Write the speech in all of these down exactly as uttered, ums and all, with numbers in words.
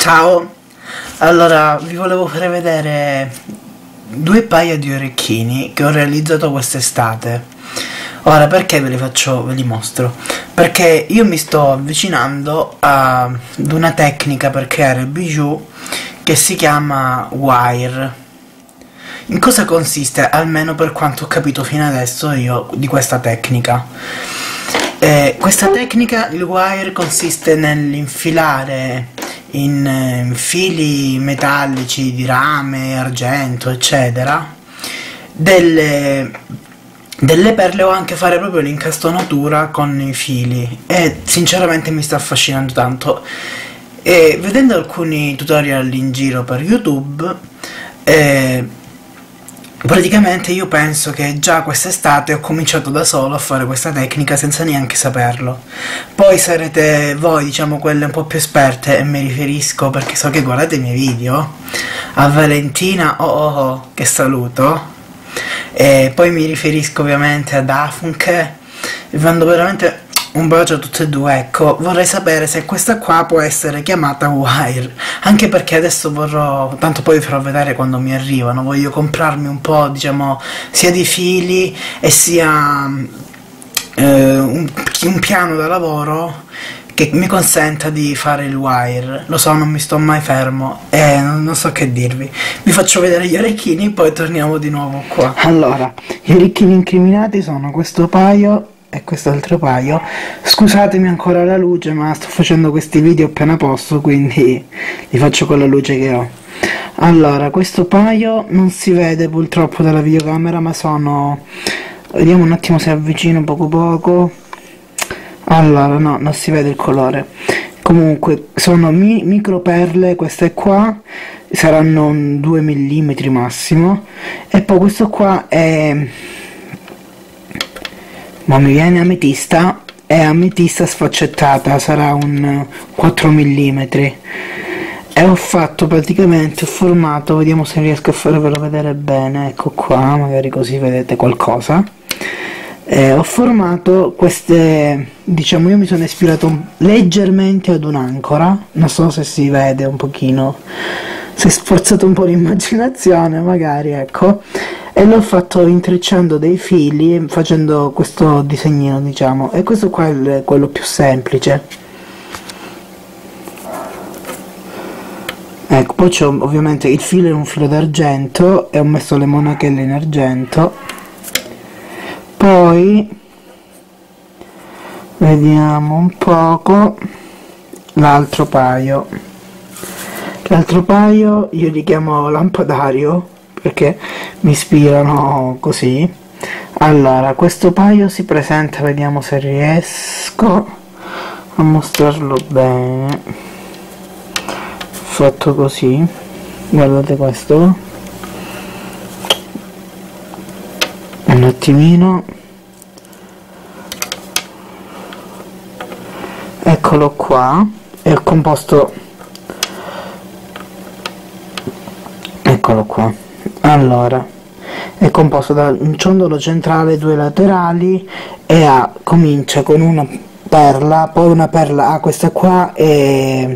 Ciao, allora vi volevo fare vedere due paia di orecchini che ho realizzato quest'estate. Ora perché ve li faccio, ve li mostro? Perché io mi sto avvicinando a- ad una tecnica per creare bijou che si chiama wire. In cosa consiste, almeno per quanto ho capito fino adesso io di questa tecnica? Eh, questa tecnica, il wire, consiste nell'infilare in eh, fili metallici di rame, argento, eccetera, delle, delle perle, o anche fare proprio l'incastonatura con i fili, e sinceramente mi sta affascinando tanto. E vedendo alcuni tutorial in giro per YouTube, eh, praticamente io penso che già quest'estate ho cominciato da solo a fare questa tecnica senza neanche saperlo. Poi sarete voi, diciamo, quelle un po' più esperte, e mi riferisco, perché so che guardate i miei video, a Valentina, oh oh oh, che saluto, e poi mi riferisco ovviamente ad Afunke, e mando veramente un bacio a tutte e due. Ecco, vorrei sapere se questa qua può essere chiamata wire, anche perché adesso vorrò, tanto poi vi farò vedere quando mi arrivano, voglio comprarmi un po', diciamo, sia di fili e sia eh, un, un piano da lavoro che mi consenta di fare il wire. Lo so, non mi sto mai fermo e non, non so che dirvi. Vi faccio vedere gli orecchini, poi torniamo di nuovo qua. Allora, gli orecchini incriminati sono questo paio e quest'altro paio. Scusatemi ancora la luce, ma sto facendo questi video appena posso, quindi li faccio con la luce che ho. Allora, questo paio non si vede purtroppo dalla videocamera, ma sono, vediamo un attimo se avvicino poco poco. Allora, no, non si vede il colore. Comunque sono mi micro perle, queste qua saranno due millimetri massimo, e poi questo qua è, ma mi viene ametista, è ametista sfaccettata, sarà un quattro millimetri, e ho fatto praticamente, ho formato, vediamo se riesco a farvelo vedere bene, ecco qua, magari così vedete qualcosa. Eh, ho formato queste, diciamo, io mi sono ispirato leggermente ad un'ancora, non so se si vede un pochino, si è sforzato un po' l'immaginazione magari, ecco, e l'ho fatto intrecciando dei fili, facendo questo disegnino, diciamo, e questo qua è il, quello più semplice. Ecco, poi c'ho ovviamente il filo, è un filo d'argento e ho messo le monachelle in argento. Poi vediamo un poco l'altro paio. L'altro paio io li chiamo lampadario perché mi ispirano così. Allora, questo paio si presenta, vediamo se riesco a mostrarlo bene. Fatto così, guardate questo, un attimino, eccolo qua, e ho composto, eccolo qua. Allora, è composto da un ciondolo centrale, due laterali, e ha, comincia con una perla, poi una perla, ah, questa qua è,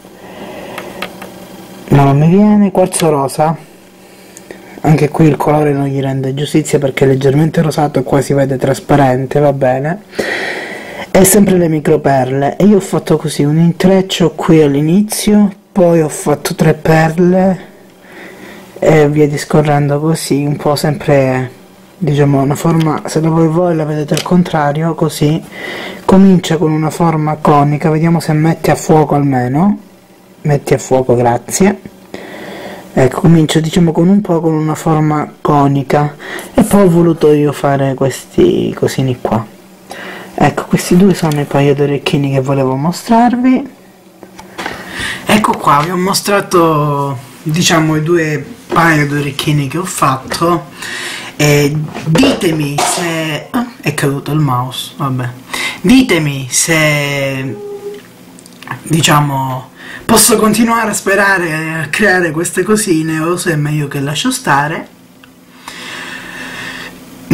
no, non mi viene, quarzo rosa. Anche qui il colore non gli rende giustizia perché è leggermente rosato e qua si vede trasparente, va bene. E sempre le microperle, e io ho fatto così un intreccio qui all'inizio, poi ho fatto tre perle e via discorrendo così, un po' sempre, diciamo, una forma, se la voi voi la vedete al contrario, così. Comincia con una forma conica, vediamo se mette a fuoco almeno, metti a fuoco, grazie. Ecco, comincio, diciamo, con un po' con una forma conica, e poi ho voluto io fare questi cosini qua. Ecco, questi due sono i paio di orecchini che volevo mostrarvi. Ecco qua, vi ho mostrato, diciamo, i due paio di orecchini che ho fatto, e ditemi se... ah, è caduto il mouse, vabbè. Ditemi se, diciamo, posso continuare a sperare a creare queste cosine o se è meglio che lascio stare.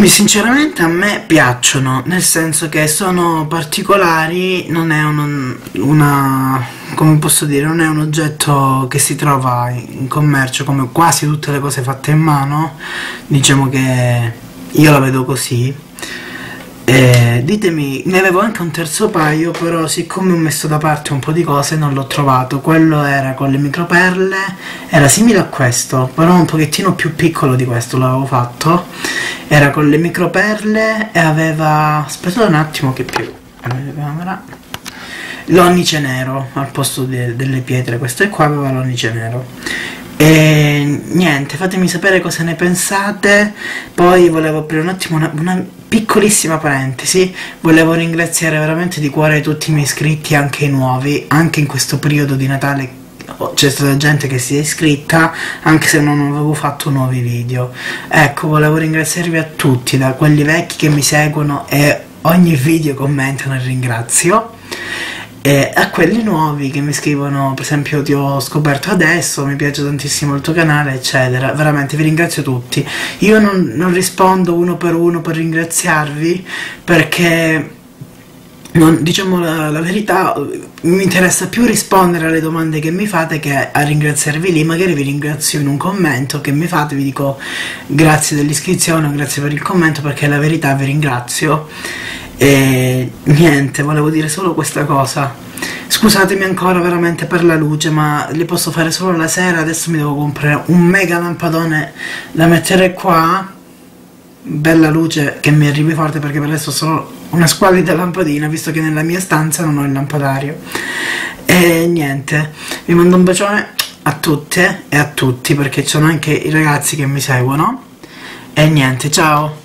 Mi sinceramente a me piacciono, nel senso che sono particolari, non è un, una, come posso dire, non è un oggetto che si trova in commercio come quasi tutte le cose fatte in mano, diciamo che io la vedo così. E ditemi, ne avevo anche un terzo paio, però siccome ho messo da parte un po' di cose non l'ho trovato. Quello era con le microperle, era simile a questo, però un pochettino più piccolo di questo l'avevo fatto. Era con le microperle e aveva, aspettate un attimo che più la camera, l'onice nero al posto de delle pietre. Questo e qua aveva l'onice nero. E niente, fatemi sapere cosa ne pensate. Poi volevo aprire un attimo una, una piccolissima parentesi, volevo ringraziare veramente di cuore tutti i miei iscritti, anche i nuovi, anche in questo periodo di Natale c'è stata gente che si è iscritta anche se non avevo fatto nuovi video. Ecco, volevo ringraziarvi a tutti, da quelli vecchi che mi seguono e ogni video commentano e ringrazio, e a quelli nuovi che mi scrivono, per esempio ti ho scoperto adesso, mi piace tantissimo il tuo canale, eccetera. Veramente vi ringrazio tutti. Io non, non rispondo uno per uno per ringraziarvi, perché non, diciamo la, la verità, mi interessa più rispondere alle domande che mi fate che a ringraziarvi lì. Magari vi ringrazio in un commento che mi fate, vi dico grazie dell'iscrizione o grazie per il commento, perché la verità vi ringrazio. E niente, volevo dire solo questa cosa. Scusatemi ancora veramente per la luce, ma li posso fare solo la sera. Adesso mi devo comprare un mega lampadone da mettere qua, bella luce che mi arrivi forte, perché per adesso ho solo una squallida lampadina, visto che nella mia stanza non ho il lampadario. E niente, vi mando un bacione a tutte e a tutti, perché ci sono anche i ragazzi che mi seguono. E niente, ciao.